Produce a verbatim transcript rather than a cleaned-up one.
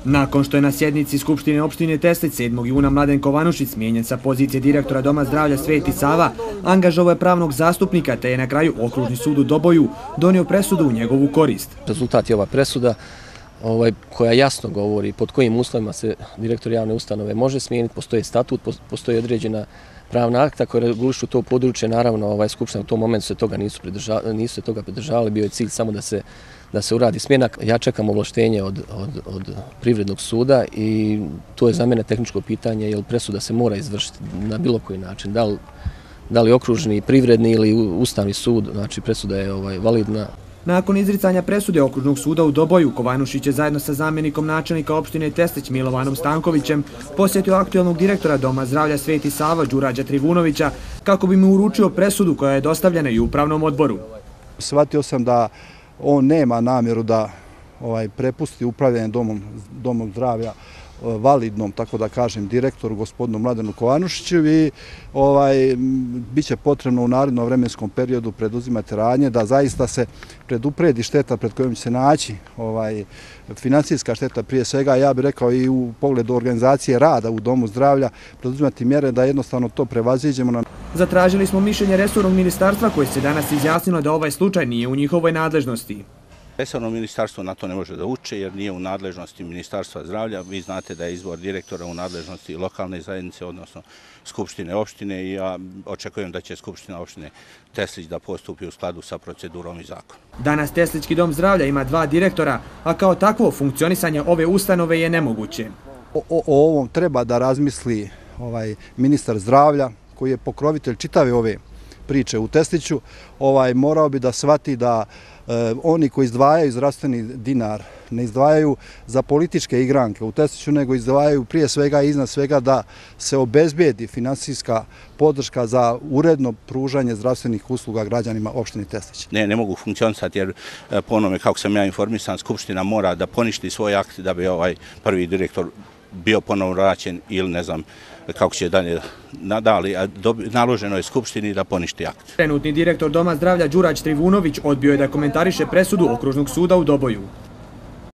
Nakon što je na sjednici Skupštine opštine Teslić sedmog juna Mladen Kovanušić smijenjen sa pozicije direktora Doma zdravlja Sveti Sava, angažovao je pravnog zastupnika te je na kraju Okružni sud u Doboju donio presudu u njegovu korist. Rezultat je ova presuda ovaj, koja jasno govori pod kojim uslovima se direktor javne ustanove može smijeniti, postoji statut, postoji određena pravna akta koja regulišu to područje. Naravno, ovaj Skupština u tom momentu se toga nisu pridržavali, nisu se toga pridržavali, bio je cilj samo da se da se uradi smjena. Ja čekam ovlaštenje od, od, od Privrednog suda i to je za mene tehničko pitanje, jer presuda se mora izvršiti na bilo koji način. Da li, da li okružni, privredni ili ustavni sud, znači presuda je ovaj, validna. Nakon izricanja presude Okružnog suda u Doboju, Kovanušić je zajedno sa zamjenikom načelnika opštine Teslić Milovanom Stankovićem posjetio aktualnog direktora Doma zdravlja Sveti Sava Đurađa Trivunovića kako bi mu uručio presudu koja je dostavljena i upravnom odboru. Shvatio sam da on nema namjeru da ovaj, prepusti upravljanje domom, domom zdravlja validnom, tako da kažem, direktoru gospodinu Mladenu Kovanušiću i ovaj, bit će potrebno u narednom vremenskom periodu preduzimati radnje da zaista se predupredi šteta pred kojom će se naći ovaj, financijska šteta prije svega, ja bih rekao i u pogledu organizacije rada u Domu zdravlja, preduzimati mjere da jednostavno to prevaziđemo. Zatražili smo mišljenje resornog ministarstva koje se danas izjasnilo da ovaj slučaj nije u njihovoj nadležnosti. Resorno ministarstvo na to ne može da uče jer nije u nadležnosti Ministarstva zdravlja. Vi znate da je izbor direktora u nadležnosti lokalne zajednice, odnosno Skupštine opštine i ja očekujem da će Skupština opštine Teslić da postupi u skladu sa procedurom i zakonom. Danas Teslićki dom zdravlja ima dva direktora, a kao takvo funkcionisanje ove ustanove je nemoguće. O, o, o ovom treba da razmisli ovaj, ministar zdravlja koji je pokrovitelj čitave ove priče u Tesliću. Ovaj, morao bi da shvati da oni koji izdvajaju zdravstveni dinar ne izdvajaju za političke igranke u Tesliću, nego izdvajaju prije svega i iznad svega da se obezbijedi finansijska podrška za uredno pružanje zdravstvenih usluga građanima opštine Teslić. Ne, ne mogu funkcionisati jer po onome kako sam ja informisan, Skupština mora da poništi svoj akt da bi ovaj prvi direktor bio ponovno vraćen ili ne znam kako će dalje nadali, a naloženo je Skupštini da poništi akt. Trenutni direktor Doma zdravlja Đurađ Trivunović odbio je da komentariše presudu Okružnog suda u Doboju.